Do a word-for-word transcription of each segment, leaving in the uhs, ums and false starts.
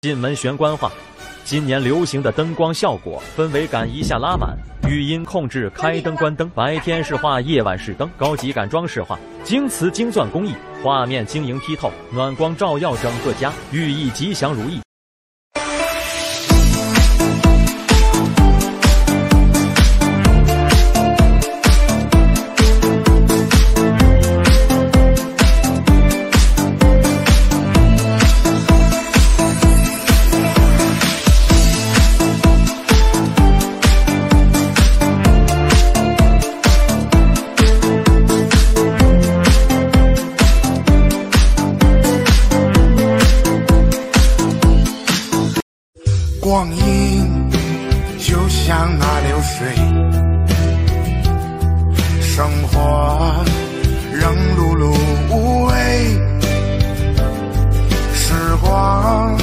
进门玄关画。今年流行的灯光效果，氛围感一下拉满。语音控制开灯关灯，白天是画，夜晚是灯，高级感装饰画，精瓷精钻工艺，画面晶莹剔透，暖光照耀整个家，寓意吉祥如意。 光阴就像那流水，生活仍碌碌无为，时光。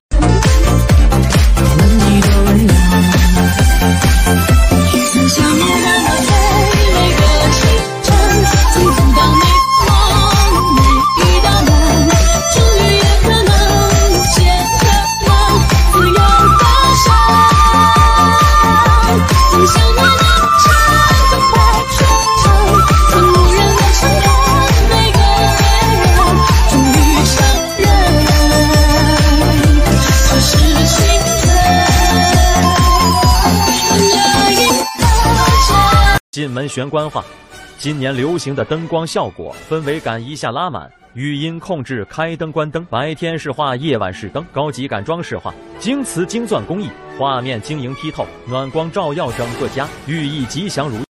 进门玄关画。今年流行的灯光效果，氛围感一下拉满。语音控制开灯关灯，白天是画，夜晚是灯，高级感装饰画，精瓷精钻工艺，画面晶莹剔透，暖光照耀整个家，寓意吉祥如意。